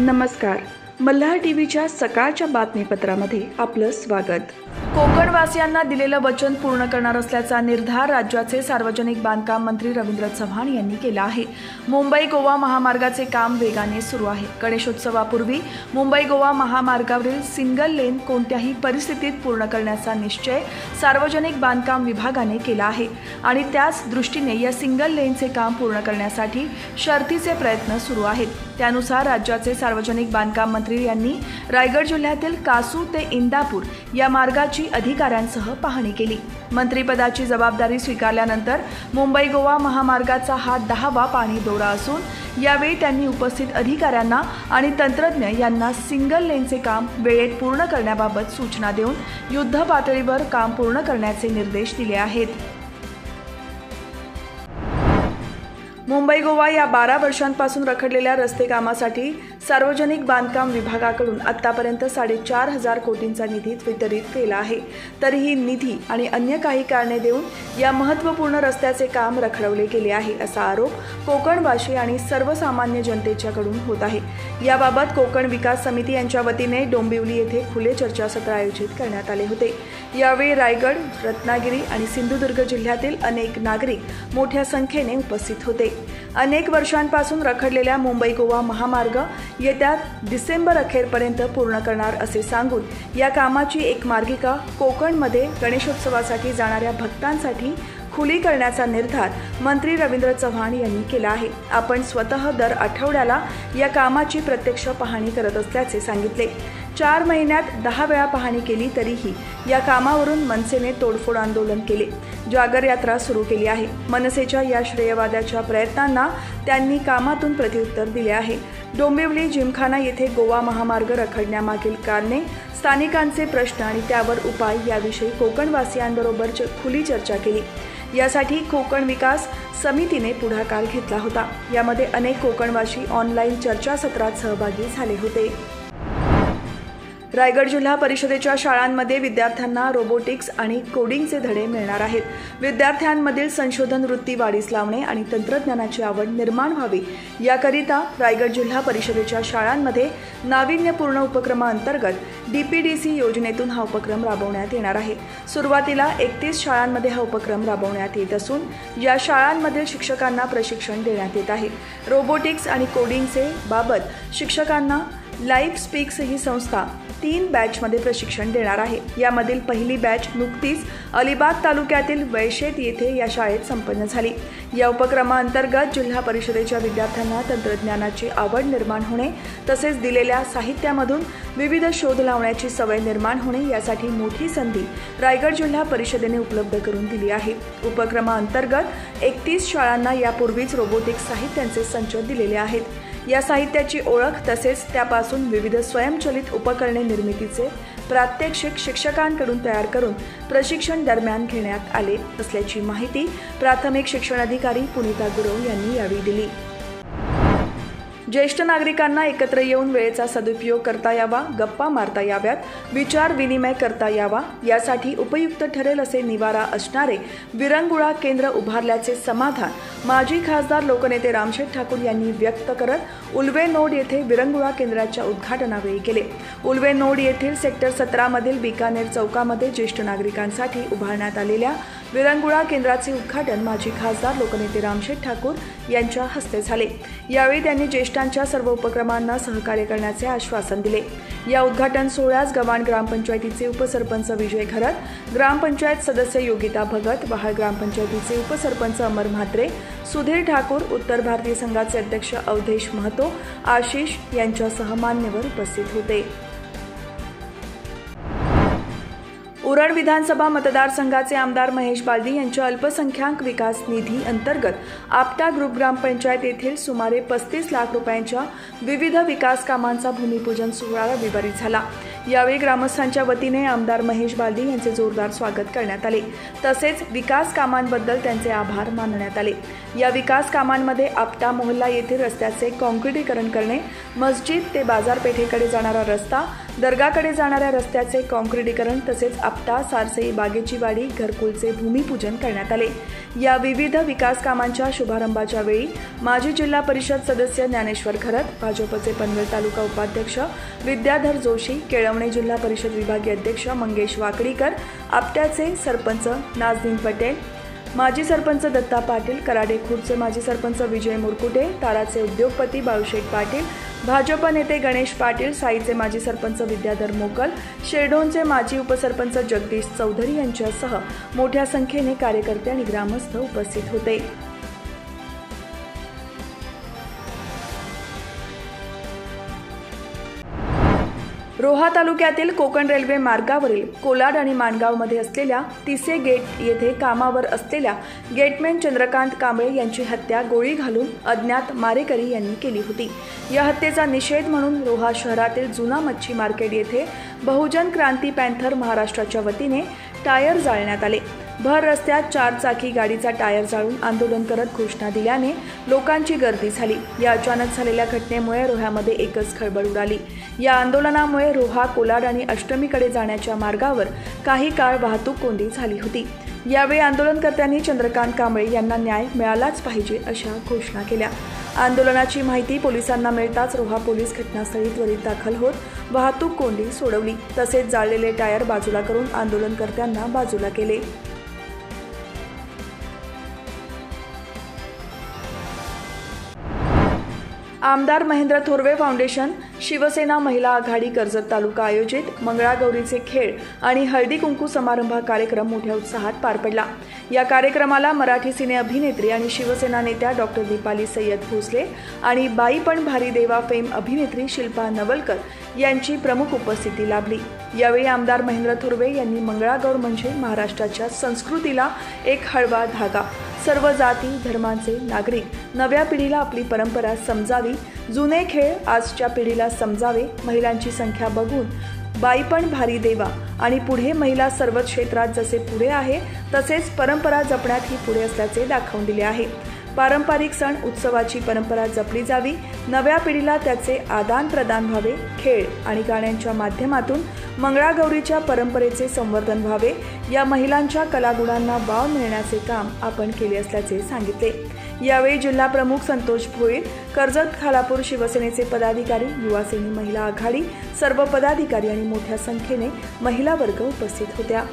नमस्कार. मल्हार टीव्हीच्या सकाळच्या बातमीपत्रामध्ये आपलं स्वागत. कोकणवासियांना दिलेलं वचन पूर्ण करणार असल्याचा निर्धार राज्याचे सार्वजनिक बांधकाम मंत्री रवींद्र चव्हाण यांनी केला आहे. मुंबई गोवा महामार्गाचे काम वेगाने सुरू आहे. गणेशोत्सवापूर्वी मुंबई गोवा महामार्गावरील सिंगल लेन कोणत्याही परिस्थितीत पूर्ण करण्याचा निश्चय सार्वजनिक बांधकाम विभागाने केला आहे आणि त्याच दृष्टीने या सिंगल लेनचे काम पूर्ण करण्यासाठी शर्थीचे प्रयत्न सुरू आहेत. त्यानुसार राज्याचे सार्वजनिक बांधकाम मंत्री यांनी रायगड जिल्ह्यातील कासू ते इंदापूर या मार्गाची अधिकाऱ्यांसह पाहणी केली. मंत्रिपदाची जबाबदारी स्वीकारल्यानंतर मुंबई गोवा महामार्गाचा हा 10वा पाणी दौरा असून यावेळी त्यांनी उपस्थित अधिकाऱ्यांना आणि तंत्रज्ञ यांना सिंगल लेनचे काम वेळेत पूर्ण करण्याबाबत सूचना देऊन युद्ध पातळीवर काम पूर्ण करण्याचे निर्देश दिले आहेत. मुंबई गोवा या 12 वर्षांपासून रखडलेल्या रस्ते कामासाठी सार्वजनिक बांधकाम विभागाकडून आतापर्यंत 4.5 कोटींचा निधी वितरित केला आहे. तरीही निधी आणि अन्य काही कारणे देऊन या महत्त्वपूर्ण रस्त्याचे काम रखडवले गेले आहे असा आरोप कोकणवासी आणि सर्वसामान्य जनतेच्याकडून होत आहे. याबाबत कोकण विकास समिती यांच्या वतीने डोंबिवली येथे खुले चर्चासत्र आयोजित करण्यात आले होते. यावेळी रायगड, रत्नागिरी आणि सिंधुदुर्ग जिल्ह्यातील अनेक नागरिक मोठ्या संख्येने उपस्थित होते. अनेक वर्षांपासून रखडलेल्या मुंबई गोवा महामार्ग येत्या डिसेंबर अखेरपर्यंत पूर्ण करणार असे सांगून या कामाची एक मार्गिका कोकणमध्ये गणेशोत्सवासाठी जाणाऱ्या भक्तांसाठी खुली करण्याचा निर्धार मंत्री रवींद्र चव्हाण यांनी केला आहे. आपण स्वतः दर आठवड्याला या कामाची प्रत्यक्ष पाहणी करत असल्याचे सांगितले. 4 महिन्यात 10 वेळा पाहणी केली तरीही या कामावरून मनसेने तोडफोड आंदोलन केले. जागर यात्रा सुरू केली आहे. मनसेच्या या श्रेयवादाच्या प्रयत्नांना त्यांनी कामातून प्रत्युत्तर दिले आहे. डोंबिवली जिमखाना येथे गोवा महामार्ग रखडण्यामागील कारणे, स्थानिकांचे प्रश्न आणि त्यावर उपाय याविषयी कोकणवासियांबरोबर खुली चर्चा केली. यासाठी कोकण विकास समितीने पुढाकार घेतला होता. यामध्ये अनेक कोकणवासी ऑनलाईन चर्चासत्रात सहभागी झाले होते. रायगड जिल्हा परिषदेच्या शाळांमध्ये विद्यार्थ्यांना रोबोटिक्स आणि कोडिंगचे धडे मिळणार आहेत. विद्यार्थ्यांमधील संशोधन वृत्ती वाढीस लावणे आणि तंत्रज्ञानाची आवड निर्माण व्हावी याकरिता रायगड जिल्हा परिषदेच्या शाळांमध्ये नाविन्यपूर्ण उपक्रमांतर्गत DPDC योजनेतून हा उपक्रम राबवण्यात येणार आहे. सुरुवातीला 31 शाळांमध्ये हा उपक्रम राबवण्यात येत असून या शाळांमधील शिक्षकांना प्रशिक्षण देण्यात येत आहे. रोबोटिक्स आणि कोडिंगचे बाबत शिक्षकांना लाईफ स्पीक्स ही संस्था 3 बॅचमध्ये प्रशिक्षण देणार आहे. यामधील पहिली बॅच नुकतीच अलिबाग तालुक्यातील वैशेत येथे या शाळेत संपन्न झाली. या उपक्रमाअंतर्गत जिल्हा परिषदेच्या विद्यार्थ्यांना तंत्रज्ञानाची आवड निर्माण होणे तसेच दिलेल्या साहित्यामधून विविध शोध लावण्याची सवय निर्माण होणे यासाठी मोठी संधी रायगड जिल्हा परिषदेने उपलब्ध करून दिली आहे. उपक्रमाअंतर्गत 31 शाळांना यापूर्वीच रोबोटिक्स साहित्यांचे संच दिलेले आहेत. या साहित्याची ओळख तसेच त्यापासून विविध स्वयंचलित उपकरणे निर्मितीचे प्रात्यक्षिक शिक्षकांकडून तयार करून प्रशिक्षण दरम्यान घेण्यात आले असल्याची माहिती प्राथमिक शिक्षण अधिकारी पुनीता गुरव यांनी यावेळी दिली. ज्येष्ठ नागरिकांना एकत्र येऊन वेळेचा सदुपयोग करता यावा, गप्पा मारता याव्यात, विचार विनिमय करता यावा यासाठी उपयुक्त ठरेल असे निवारा असणारे विरंगुळा केंद्र उभारल्याचे समाधान माजी खासदार लोकनेते रामशेठ ठाकूर यांनी व्यक्त करत उल्वे नोड येथे विरंगुळा केंद्राच्या उद्घाटनावेळी केले. उल्वे नोड येथील सेक्टर 17 मधील बिकानेर चौकामध्ये ज्येष्ठ नागरिकांसाठी उभारण्यात आलेल्या विरंगुळा केंद्राचे उद्घाटन माजी खासदार लोकनेते रामशेठ ठाकूर यांच्या हस्ते झाले. यावेळी त्यांनी ज्येष्ठांच्या सर्व उपक्रमांना सहकार्य करण्याचे आश्वासन दिले. या उद्घाटन सोहळ्यास गव्हाण ग्रामपंचायतीचे उपसरपंच विजय घरत, ग्रामपंचायत सदस्य योगिता भगत, वहाळ ग्रामपंचायतीचे उपसरपंच अमर म्हात्रे, सुधीर ठाकूर, उत्तर भारतीय संघाचे अध्यक्ष अवधेश महतो, आशिष यांच्यासह मान्यवर उपस्थित होते. उरण विधानसभा मतदारसंघाचे आमदार महेश बालदी यांच्या अल्पसंख्याक विकास निधी अंतर्गत आपटा ग्रुप ग्रामपंचायत येथील सुमारे 35 लाख रुपयांच्या विविध विकास कामांचा भूमिपूजन सोहळा रविवारी झाला. यावेळी ग्रामस्थांच्या वतीने आमदार महेश बालदी यांचे जोरदार स्वागत करण्यात आले. तसेच विकास कामांबद्दल त्यांचे आभार मानण्यात आले. या विकास कामांमध्ये आपटा मोहल्ला येथील रस्त्याचे काँक्रिटीकरण करणे, मस्जिद ते बाजारपेठेकडे जाणारा रस्ता, दर्गाकडे जाणाऱ्या रस्त्याचे काँक्रिटीकरण तसेच आपटा सारसई बागेची वाडी घरकुलचे भूमिपूजन करण्यात आले। या विविध विकास कामांच्या शुभारंभाच्या वेळी माजी जिल्हा परिषद सदस्य ज्ञानेश्वर खरत, भाजपचे पनवेल तालुका उपाध्यक्ष विद्याधर जोशी, केळवणे जिल्हा परिषद विभागीय अध्यक्ष मंगेश वाकडीकर, आपट्याचे सरपंच नाजनीन पटेल, माजी सरपंच दत्ता पाटील, कराडे खुर्दचे माजी सरपंच विजय मुरकुटे, ताराचे उद्योगपती बाळूशेठ पाटील, भाजप नेते गणेश पाटील, साईचे माजी सरपंच विद्याधर मोकल, शेरडोनचे माजी उपसरपंच जगदीश चौधरी यांच्यासह मोठ्या संख्येने कार्यकर्ते आणि ग्रामस्थ उपस्थित होते। रोहा तालुक्यातील कोकण रेल्वे मार्गावरील कोलाड आणि माणगावमध्ये असलेल्या तिसे गेट येथे कामावर असलेल्या गेटमॅन चंद्रकांत कांबळे यांची हत्या गोळी घालून अज्ञात मारेकरी यांनी केली होती। या हत्येचा निषेध म्हणून रोहा शहरातील जुना मच्छी मार्केट येथे बहुजन क्रांती पॅन्थर महाराष्ट्राच्या वतीने टायर जाळण्यात आले। भर रस्त्यात 4 चाकी गाडीचा टायर जाळून आंदोलन करत घोषणा दिल्याने लोकांची गर्दी झाली। या अचानक झालेल्या घटनेमुळे रोह्यामध्ये एकच खळबळ उडाली। या आंदोलनामुळे रोहा, कोलाड आणि अष्टमीकडे जाण्याच्या मार्गावर काही काळ वाहतूक कोंडी झाली होती। यावेळी आंदोलनकर्त्यांनी चंद्रकांत कांबळे यांना न्याय मिळालाच पाहिजे अशा घोषणा केल्या। आंदोलनाची माहिती पोलिसांना मिळताच रोहा पोलीस घटनास्थळी त्वरित दाखल होत वाहतूक कोंडी सोडवली। तसेच जाळलेले टायर बाजूला करून आंदोलनकर्त्यांना बाजूला केले। आमदार महेंद्र थोरवे फाउंडेशन, शिवसेना महिला आघाडी कर्जत तालुका आयोजित मंगळागौरीचे खेळ आणि हळदी कुंकू समारंभ कार्यक्रम मोठ्या उत्साहात पार पडला। या कार्यक्रमाला मराठी सिने अभिनेत्री आणि शिवसेना नेत्या डॉक्टर दीपाली सय्यद भोसले आणि बाई पण भारी देवा फेम अभिनेत्री शिल्पा नवलकर यांची प्रमुख उपस्थिती लाभली। यावेळी आमदार महेंद्र थोरवे यांनी मंगळागौर म्हणजे महाराष्ट्राच्या संस्कृतीला एक हळवा धागा, सर्व जाती धर्मांचे नागरिक नव्या पिढीला आपली परंपरा समजावी, जुने खेळ आजच्या पिढीला समजावे, महिलांची संख्या बघून बाई पण भारी देवा आणि पुढे महिला सर्व क्षेत्रात जसे पुढे आहे तसेच परंपरा जपण्यात ही पुढे असल्याचे दाखवून दिले आहे। पारंपरिक सण उत्सवाची परंपरा जपली जावी, नव्या पिढीला त्याचे आदान प्रदान व्हावे, खेळ आणि गाण्यांच्या माध्यमातून मंगळागौरीच्या परंपरेचे संवर्धन व्हावे, या महिलांच्या कलागुणांना वाव मिळण्याचे काम आपण केले असल्याचे सांगितले। यावेळी जिल्हा प्रमुख संतोष भोईर, कर्जत खालापूर शिवसेनेचे पदाधिकारी, युवासेनी महिला आघाडी सर्व पदाधिकारी आणि मोठ्या संख्येने महिला वर्ग उपस्थित होत्या।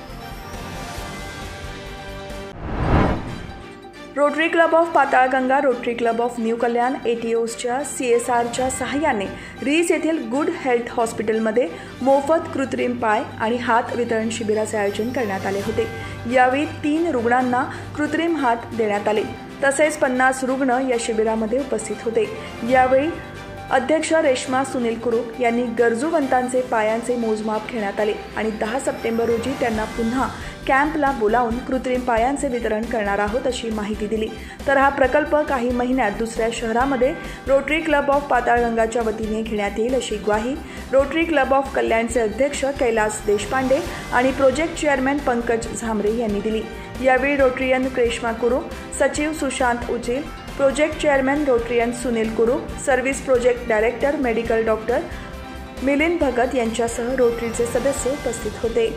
Rotary club of Patalganga, Rotary club of New Kalyan, एटीओसच्या CSRच्या सहाय्याने रीस येथील गुड हेल्थ हॉस्पिटलमध्ये मोफत कृत्रिम पाय आणि हात वितरण शिबिराचे आयोजन करण्यात आले होते। यावेळी 3 रुग्णांना कृत्रिम हात देण्यात आले। तसेच 50 रुग्ण या शिबिरामध्ये उपस्थित होते। यावेळी अध्यक्ष रेश्मा सुनील कुरुक यांनी गरजूवंतांचे पायांचे मोजमाप घेण्यात आले आणि 10 सप्टेंबर रोजी त्यांना पुन्हा कॅम्पला बोलावून कृत्रिम पायांचे वितरण करणार आहोत अशी माहिती दिली। तर हा प्रकल्प काही महिन्यात दुसऱ्या शहरामध्ये रोटरी क्लब ऑफ पाताळगंगाच्या वतीने घेण्यात येईल अशी ग्वाही रोटरी क्लब ऑफ कल्याणचे अध्यक्ष कैलास देशपांडे आणि प्रोजेक्ट चेअरमॅन पंकज झांबरे यांनी दिली। यावेळी रोटरीयन रेश्मा कुरुक, सचिव Sushant Uchil, project chairman Rotarian Sunil Kuruk, service project director medical doctor Milind Bhagat यांच्यासह रोटरीचे सदस्य उपस्थित होते।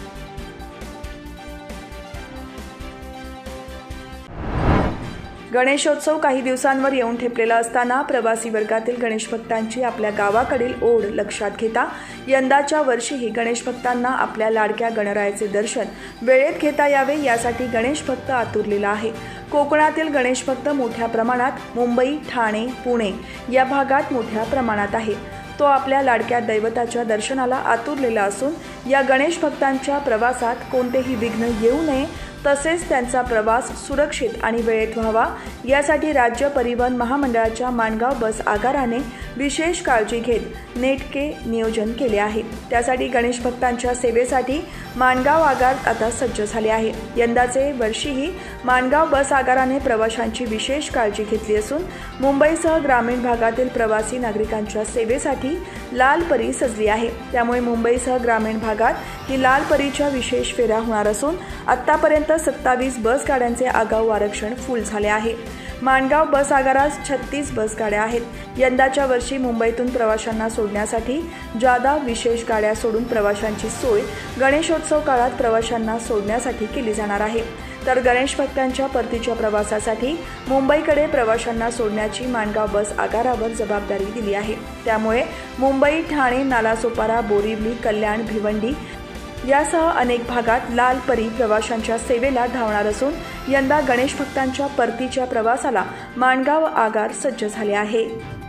गणेशोत्सव काही दिवसांवर येऊन ठेपलेला असताना प्रवासी वर्गातील गणेश भक्तांची आपल्या गावाकडील ओढ लक्षात घेता यंदाच्या वर्षीही गणेश भक्तांना आपल्या लाडक्या गणरायाचे दर्शन वेळेत घेता यावे यासाठी गणेश भक्त आतुरलेला आहे। कोकणातील गणेश भक्त मोठ्या प्रमाणात मुंबई, ठाणे, पुणे या भागात मोठ्या प्रमाणात आहे। तो आपल्या लाडक्या दैवताच्या दर्शनाला आतुरलेला असून या गणेश भक्तांच्या प्रवासात कोणतेही विघ्न येऊ नये तसेच त्यांचा प्रवास सुरक्षित आणि वेळेत व्हावा यासाठी राज्य परिवहन महामंडळाच्या माणगाव बस आगाराने विशेष काळजी घेत नेटके नियोजन केले आहे। त्यासाठी गणेश भक्तांच्या सेवेसाठी माणगाव आगार आता सज्ज झाले आहे। यंदाचे वर्षीही माणगाव बस आगाराने प्रवाशांची विशेष काळजी घेतली असून मुंबईसह ग्रामीण भागातील प्रवासी नागरिकांच्या सेवेसाठी लाल परी सजली आहे। त्यामुळे मुंबईसह ग्रामीण भागात ही लाल परीच्या विशेष फेऱ्या होणार असून आतापर्यंत 27 बस गाड्यांचे आगाऊ आरक्षण फुल झाले आहे। माणगाव बस आगारात 36 बस गाड्या आहेत। यंदाच्या वर्षी मुंबईतून प्रवाशांना सोडण्यासाठी जादा विशेष गाड्या सोडून प्रवाशांची सोय गणेशोत्सव काळात प्रवाशांना सोडण्यासाठी केली जाणार आहे। तर गणेश भक्तांच्या परतीच्या प्रवासासाठी मुंबईकडे प्रवाशांना सोडण्याची माणगाव बस आगारावर जबाबदारी दिली आहे। त्यामुळे मुंबई, ठाणे, नालासोपारा, बोरिवली, कल्याण, भिवंडी यासह अनेक भागात लाल परी प्रवाशांच्या सेवेला धावणार असून यंदा गणेश भक्तांच्या परतीच्या प्रवासाला माणगाव आगार सज्ज झाले आहे।